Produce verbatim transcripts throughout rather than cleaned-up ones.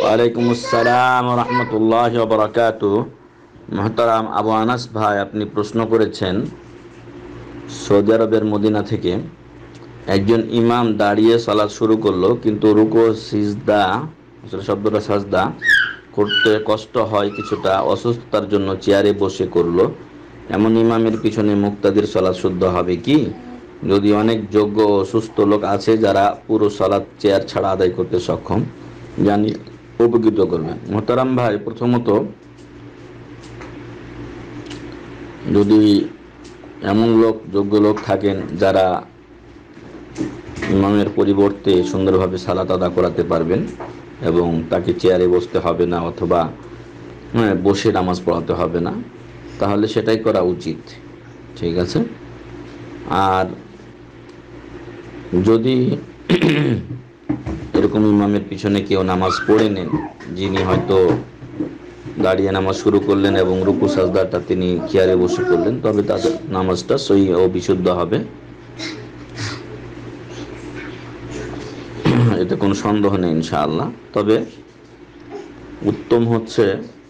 ওয়ালাইকুম আসসালাম রহমতুল্লাহ বরকাতু। মোহতারাম আবু আনাস ভাই, আপনি প্রশ্ন করেছেন সৌদি আরবের মদিনা থেকে একজন ইমাম দাঁড়িয়ে সালাত শুরু করলো, কিন্তু রুকু সিজদা, আসলে শব্দটা সাজদা করতে কষ্ট হয় কিছুটা, অসুস্থতার জন্য চেয়ারে বসে করলো। এমন ইমামের পিছনে মুক্তাদির সালাত শুদ্ধ হবে কি? যদি অনেক যোগ্য ও সুস্থ লোক আছে যারা পুরো সালাত চেয়ার ছাড়া আদায় করতে সক্ষম, জানি উপকৃত করবেন। মোহতারাম ভাই, প্রথমত যদি এমন লোক, যোগ্য লোক থাকেন যারা ইমামের পরিবর্তে সুন্দরভাবে সালাত আদা করাতে পারবেন এবং তাকে চেয়ারে বসতে হবে না অথবা হ্যাঁ বসে নামাজ পড়াতে হবে না, তাহলে সেটাই করা উচিত। ঠিক আছে। আর যদি এরকম ইমামের পিছনে কেউ নামাজ পড়ে নেন, যিনি হয়তো দাঁড়িয়ে নামাজ শুরু করলেন এবং রুকু সাজদাটা তিনি চেয়ারে বসে করলেন, তবে তাদের নামাজটা সহিহ ও বিশুদ্ধ হবে, এতে কোনো সন্দেহ নেই ইনশাআল্লাহ। তবে উত্তম হচ্ছে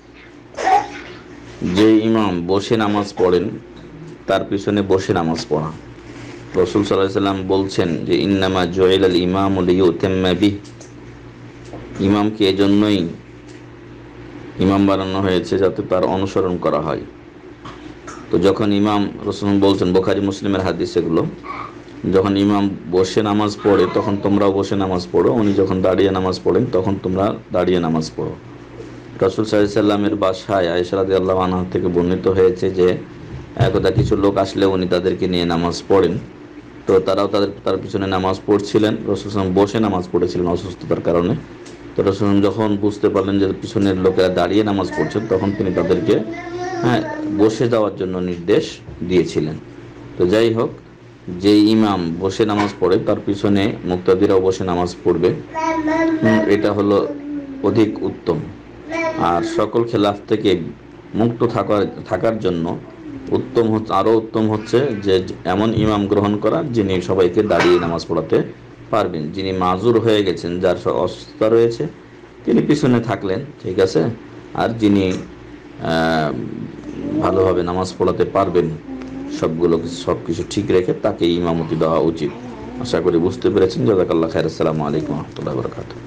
যে ইমাম বসে নামাজ পড়েন তার পিছনে বসে নামাজ পড়া। রাসূল সাল্লাল্লাহু আলাইহি ওয়াসাল্লাম বলছেন যে ইন্নামা জুইলাল ইমামু লিইউতাম্মা বিহি, ইমামকে এজন্যই ইমাম বানানো হয়েছে যাতে তার অনুসরণ করা হয়। তো যখন ইমাম, রাসূল বলছেন, বুখারী মুসলিমের হাদিস এগুলো, যখন ইমাম বসে নামাজ পড়ে তখন তোমরাও বসে নামাজ পড়ো, উনি যখন দাঁড়িয়ে নামাজ পড়েন তখন তোমরা দাঁড়িয়ে নামাজ পড়ো। রাসূল সাল্লাল্লাহু আলাইহি ওয়াসাল্লামের বাসায় আয়েশা রাদিয়াল্লাহু আনহা থেকে বর্ণিত হয়েছে যে একদা কিছু লোক আসলে উনি তাদেরকে নিয়ে নামাজ পড়েন, তো তারাও তাদের তার পিছনে নামাজ পড়ছিলেন। রাসূল সাল্লাল্লাহু আলাইহি ওয়াসাল্লাম বসে নামাজ পড়েছিলেন অসুস্থতার কারণে। তো রাসূল যখন বুঝতে পারলেন যে পিছনের লোকেরা দাঁড়িয়ে নামাজ পড়ছেন, তখন তিনি তাদেরকে হ্যাঁ বসে যাওয়ার জন্য নির্দেশ দিয়েছিলেন। তো যাই হোক, যে ইমাম বসে নামাজ পড়ে তার পিছনে মুক্তাদিরাও বসে নামাজ পড়বে, এটা হলো অধিক উত্তম। আর সকল খেলাফ থেকে মুক্ত থাকার থাকার জন্য উত্তম হচ্ছে, আরও উত্তম হচ্ছে যে এমন ইমাম গ্রহণ করা যিনি সবাইকে দাঁড়িয়ে নামাজ পড়াতে পারবেন, যিনি মাজুর হয়ে গেছেন, যার অসুস্থতা রয়েছে, তিনি পিছনে থাকলেন, ঠিক আছে। আর যিনি ভালোভাবে নামাজ পড়াতে পারবেন, সবগুলো কিছু সব কিছু ঠিক রেখে তাকে ইমামতি দেওয়া উচিত। আশা করি বুঝতে পেরেছেন। জাযাকাল্লাহ খাইর। আসসালামু আলাইকুম ওয়া রাহমাতুল্লাহি ওয়া বারাকাতুহু।